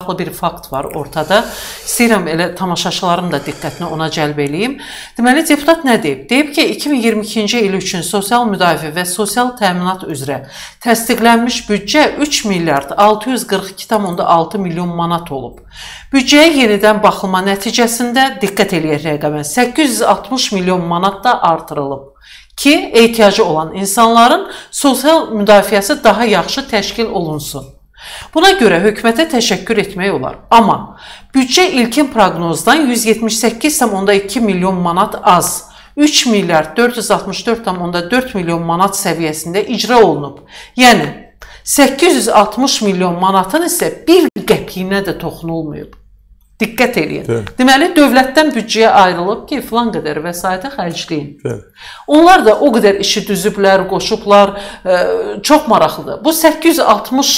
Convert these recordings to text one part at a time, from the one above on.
maraqlı bir fakt var ortada. İstəyirəm elə tamaşaçıların da diqqətini ona cəlb eləyim. Deməli, deputat nə deyib? Deyib ki, 2022-ci il üçün sosial müdafiə və sosial təminat üzrə təsdiqlənmiş büdcə 3 milyard 642,6 milyon manat olub. Büdcəyə yenidən baxılma nəticəsində diqqət eləyək rəqəmə 860 milyon manat da artırılıb ki, ehtiyacı olan insanların sosial müdafiəsi daha yaxşı təşkil olunsun. Buna görə hökumətə təşəkkür etmək olar. Amma büdcə ilkin proqnozdan 178,2 milyon manat az, 3 milyard 464,4 milyon manat səviyyəsində icra olunub. Yəni, 860 milyon manatın isə bir qəpiyinə də toxunulmayıb. Diqqət eləyin. Deməli, dövlətdən büdcəyə ayrılıb ki, filan qədər vəsaitə xərcləyin. Onlar da o qədər işi düzüblər, qoşublar, çox maraqlıdır. Bu 860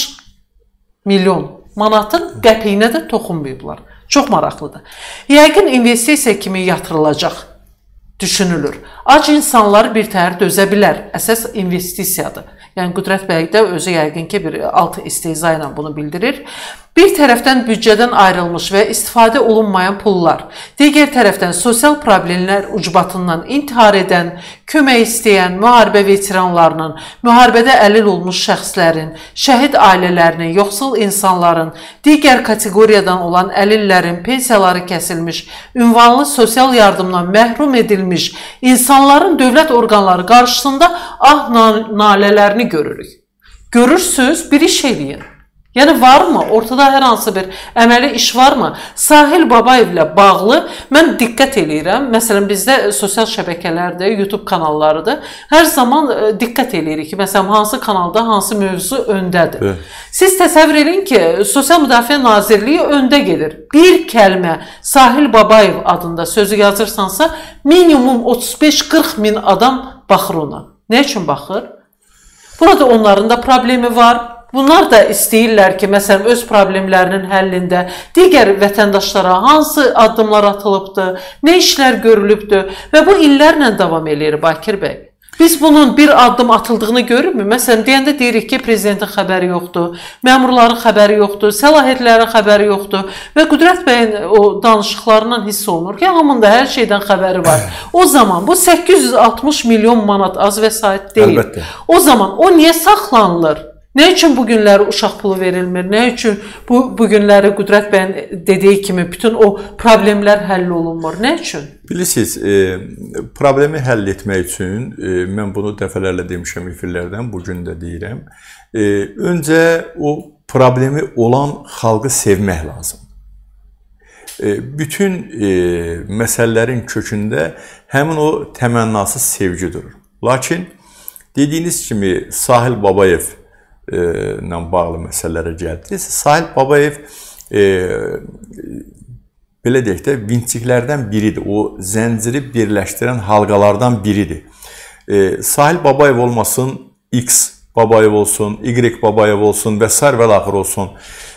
milyon manatın qəpiyinə də toxunmayıblar. Çox maraqlıdır. Yəqin investisiya kimi yatırılacaq düşünülür. Ac insanlar bir təhər dözə bilər. Əsas investisiyadır. Yəni, Qüdrət bəy də özü yəqin ki, bir alt istehza ilə bunu bildirir. Bir tərəfdən büdcədən ayrılmış və istifadə olunmayan pullar, digər tərəfdən sosial problemlər ucbatından intihar edən, kömək istəyən müharibə veteranlarının, müharibədə əlil olmuş şəxslərin, şəhid ailələrinin, yoxsul insanların, digər kateqoriyadan olan əlillərin pensiyaları kəsilmiş, ünvanlı sosial yardımdan məhrum edilmiş insanların dövlət orqanları qarşısında nalələrini görürük. Görürsünüz, bir iş eləyin. Yəni, varmı? Ortada hər hansı bir əməli iş varmı? Sahil Babayevlə bağlı mən diqqət eləyirəm. Məsələn, bizdə sosial şəbəkələrdir, YouTube kanallarıdır. Hər zaman diqqət eləyirik ki, məsələn, hansı kanalda hansı mövzu öndədir. Siz təsəvvür edin ki, Sosial Müdafiə Nazirliyi öndə gedir. Bir kəlmə Sahil Babayev adında sözü yazırsansa, minimum 35-40 min adam baxır ona. Nə üçün baxır? Burada onların da problemi var. Bunlar da istəyirlər ki, məsələn, öz problemlərinin həllində digər vətəndaşlara hansı addımlar atılıbdır, nə işlər görülübdür və bu illərlə davam eləyir Bakir bəy. Biz bunun bir addım atıldığını görürmü? Məsələn, deyəndə deyirik ki, prezidentin xəbəri yoxdur, məmurların xəbəri yoxdur, səlahiyyətlərin xəbəri yoxdur və Qüdrət bəyin o danışıqlarından hiss olunur ki, hamının da hər şeydən xəbəri var. O zaman bu 860 milyon manat az vəsait deyil. Əlbəttə. O zaman o niyə saxlanılır? Nə üçün bu günləri uşaq pulu verilmir? Nə üçün bu günləri Qüdrət bəyin dediyi kimi bütün o problemlər həll olunmur? Nə üçün? Bilirsiniz, problemi həll etmək üçün, mən bunu dəfələrlə demişəm efirlərdən, bugün də deyirəm, öncə o problemi olan xalqı sevmək lazım. Bütün məsələlərin kökündə həmin o təmənnasız sevgi durur. Lakin dediyiniz kimi Sahil Babayev ilə bağlı məsələlərə gəldiniz. Sahil Babayev belə deyək də vinçiklərdən biridir. O zənciri birləşdirən halqalardan biridir. Sahil Babayev olmasın, X Babayev olsun, Y Babayev olsun və sair və axır olsun.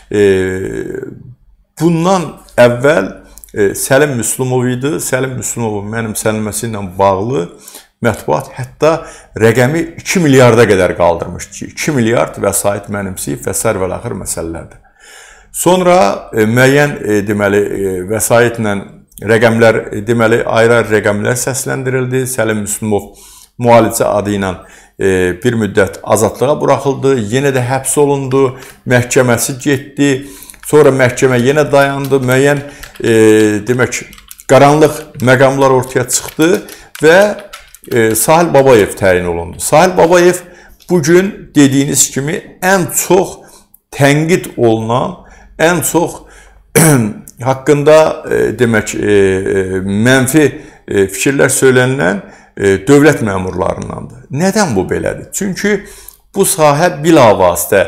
Bundan əvvəl Səlim Müslümov idi. Səlim Müslümovun mənimsənilməsi ilə bağlı mətbuat hətta rəqəmi 2 milyarda qədər qaldırmışdı ki, 2 milyard vəsait mənimsəyib və sair və axır məsələlərdir. Sonra müəyyən deməli vəsaitlə rəqəmlər, deməli ayrı-ayrı rəqəmlər səsləndirildi. Səlim Müslümov müalicə adı ilə bir müddət azadlığa buraxıldı, yenə də həbs olundu, məhkəməsi getdi. Sonra məhkəmə yenə dayandı, müəyyən demək qaranlıq məqamlar ortaya çıxdı və Sahil Babayev təyin olundu. Sahil Babayev bugün dediyiniz kimi ən çox tənqid olunan, ən çox haqqında demək mənfi fikirlər söylənilən dövlət məmurlarındandır. Nədən bu belədir? Çünki bu sahə bilavasitə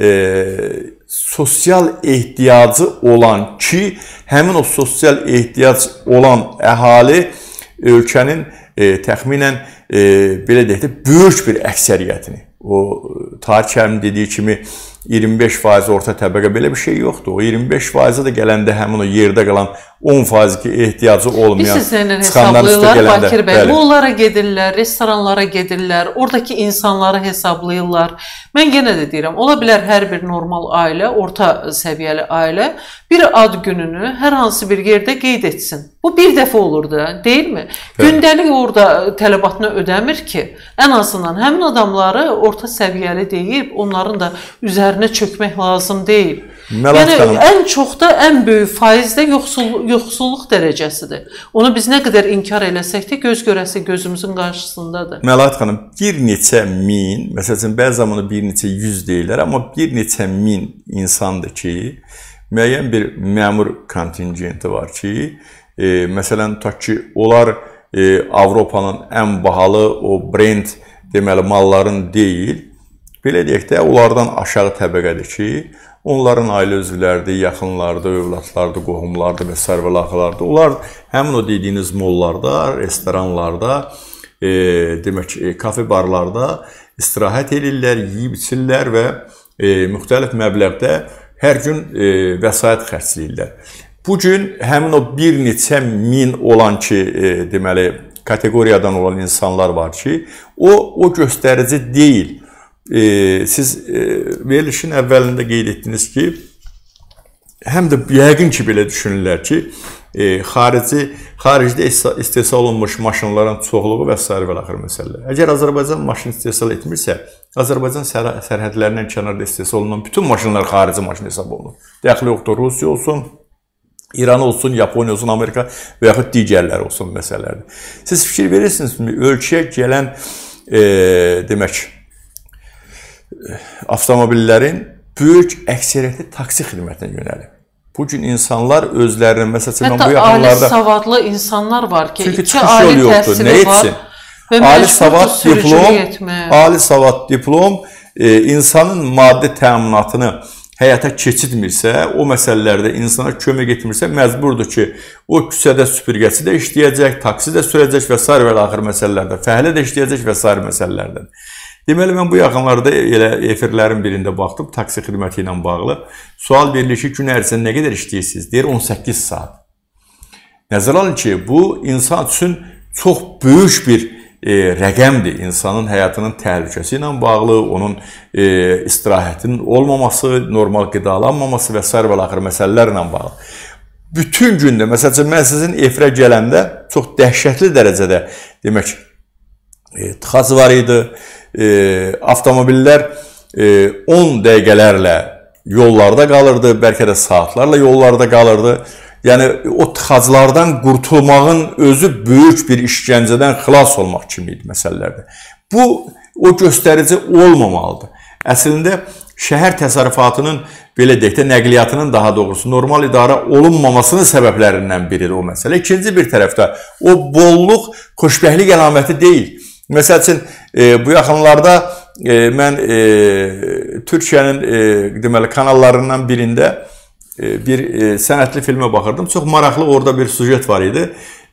sosial ehtiyacı olan ki, həmin o sosial ehtiyac olan əhali ölkənin təxminən belə deyək də böyük bir əksəriyyətini, o Tarix Kərimin dediyi kimi 25% orta təbəqə, belə bir şey yoxdur. O 25% də gələndə həmin o yerdə qalan 10% ki, ehtiyacı olmayan çıxandan üstə gələndə. Bakir bəy, onlara gedirlər, restoranlara gedirlər, oradakı insanları hesablayırlar. Mən yenə də deyirəm, ola bilər hər bir normal ailə, orta səviyyəli ailə bir ad gününü hər hansı bir yerdə qeyd etsin. Bu bir dəfə olur da, deyilmi? Gündəlik orada tələbatını ödəmir ki, ən azından həmin adamları orta səviyyəli deyib, onların da üzərinə çökmək lazım deyil. Yəni, ən çox da, ən böyük faiz də yoxsulluq dərəcəsidir. Onu biz nə qədər inkar eləsək də göz görəsi gözümüzün qarşısındadır. Məlahət xanım, bir neçə min, məsələn, bəzi zamanı bir neçə yüz deyirlər, amma bir neçə min insandır ki, müəyyən bir məmur kontingenti var ki, məsələn, tutaq ki, onlar Avropanın ən bahalı o brend deməli malların deyil, belə deyək də, onlardan aşağı təbəqədir ki, onların ailə üzvləridir, yaxınlardır, övladlardır, qohumlardır və sərvəlaxılardır. Onlar həmin o dediyiniz mollarda, restoranlarda, demək, kafe barlarda istirahət edirlər, yeyib içirlər və müxtəlif məbləğdə hər gün vəsait xərcləyirlər. Bugün həmin o bir neçə min olan ki, deməli, kateqoriyadan olan insanlar var ki, o göstərici deyil. Siz verilişin əvvəlində qeyd etdiniz ki, həm də yəqin ki, belə düşünürlər ki, xaricdə istehsal olunmuş maşınların çoxluğu və s. və axır məsələlər. Əgər Azərbaycan maşın istehsal etmirsə, Azərbaycan sərhədlərindən kənarda istehsal olunan bütün maşınlar xarici maşın hesab olunur. Dəxli yoxdur, Rusiya olsun, İran olsun, Yaponiya olsun, Amerika və yaxud digərləri olsun məsələlərdir. Siz fikir verirsinizmi, ölkəyə gələn, demək, avtomobillərin böyük əksəriyyəti taksi xidmətinə yönəlib. Bugün insanlar özlərinin, məsələn, bu yaxınlarda... Hətta ali savadlı insanlar var ki, çünki çıxış yolu yoxdur, nə etsin? Ali savad diplom insanın maddi təminatını həyata keçirmirsə, o məsələlərdə insana kömək etmirsə, məcburdur ki, o küçədə süpürgəsi də işləyəcək, taksi də sürəcək və s. və axır məsələlərdə, fəhlə də işləyəcək və s. məsələlərdən. Deməli, mən bu yaxınlarda elə efirlərin birində baxdım, taksi xidməti ilə bağlı. Sual verilir ki, gün ərzində nə qədər işləyirsiniz? Deyir, 18 saat. Nəzər alın ki, bu insan üçün çox böyük bir rəqəmdir. İnsanın həyatının təhlükəsi ilə bağlı, onun istirahətinin olmaması, normal qidalanmaması və s. və axır məsələlərlə bağlı. Bütün gündə, məsələn, mən sizin efirə gələndə çox dəhşətli dərəcədə, demək, tıxac var idi. Avtomobillər 10 dəqiqələrlə yollarda qalırdı, bəlkə də saatlarla yollarda qalırdı. Yəni, o tıxaclardan qurtulmağın özü böyük bir işgəncədən xilas olmaq kimi idi məsələlərdə. Bu, o göstərici olmamalıdır. Əslində, şəhər təsərrüfatının, belə deyək də, nəqliyyatının daha doğrusu normal idarə olunmamasının səbəblərindən biridir o məsələ. İkinci bir tərəfdə, o bolluq xoşbəxtlik əlaməti deyil. Məsəl üçün, bu yaxınlarda mən Türkiyənin deməli, kanallarından birində bir sənətli filmə baxırdım. Çox maraqlı orada bir sujet var idi.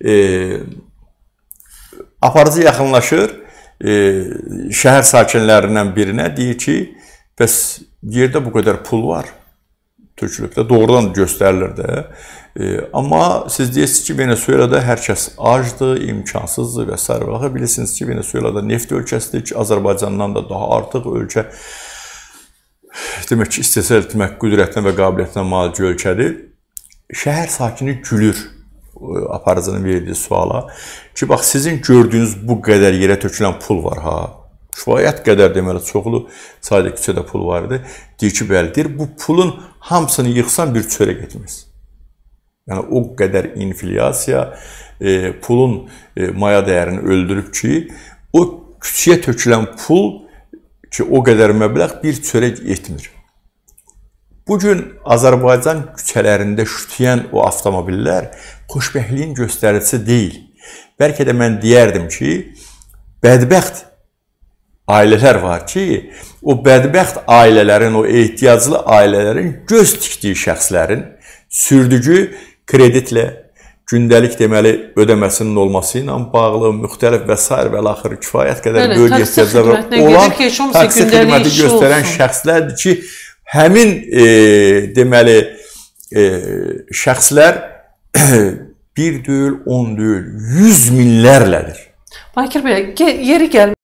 Aparıcı yaxınlaşır şəhər sakinlərindən birinə, deyir ki, bəs yerdə bu qədər pul var. Türkçülükdə doğrudan göstərilir də. Amma siz deyirsiniz ki, Venezuelada hər kəs acdır, imkansızdır və s. Bilirsiniz ki, Venezuelada neft ölkəsidir ki, Azərbaycandan da daha artıq ölkə demək ki, istehsal etmək qüdrətinə və qabiliyyətinə malik ölkədir. Şəhər sakini gülür aparıcının verdiyi suala ki, bax, sizin gördüyünüz bu qədər yerə tökülən pul var, ha. Kifayət qədər deməli, çoxlu sayda küçədə pul var idi. Deyir ki, bəlidir, bu pulun hamısını yıxsan bir çörək etməz. Yəni, o qədər inflyasiya pulun maya dəyərini öldürüb ki, o küçəyə tökülən pul ki, o qədər məbləğ bir çörək etmir. Bugün Azərbaycan küçələrində şütüyən o avtomobillər xoşbəxtliyin göstəricisi deyil. Bəlkə də mən deyərdim ki, bədbəxt ailələr var ki, o bədbəxt ailələrin, o ehtiyaclı ailələrin göz tikdiyi şəxslərin sürdüyü kreditlə, gündəlik deməli ödəməsinin olması ilə bağlı, müxtəlif və s. və axır kifayət qədər böyük ehtiyaclar olan taksi xidməti göstərən şəxslərdir ki, həmin deməli şəxslər 1 deyil, 10 deyil, 100 minlərlədir. Bakir bəy, yeri gəlmişkən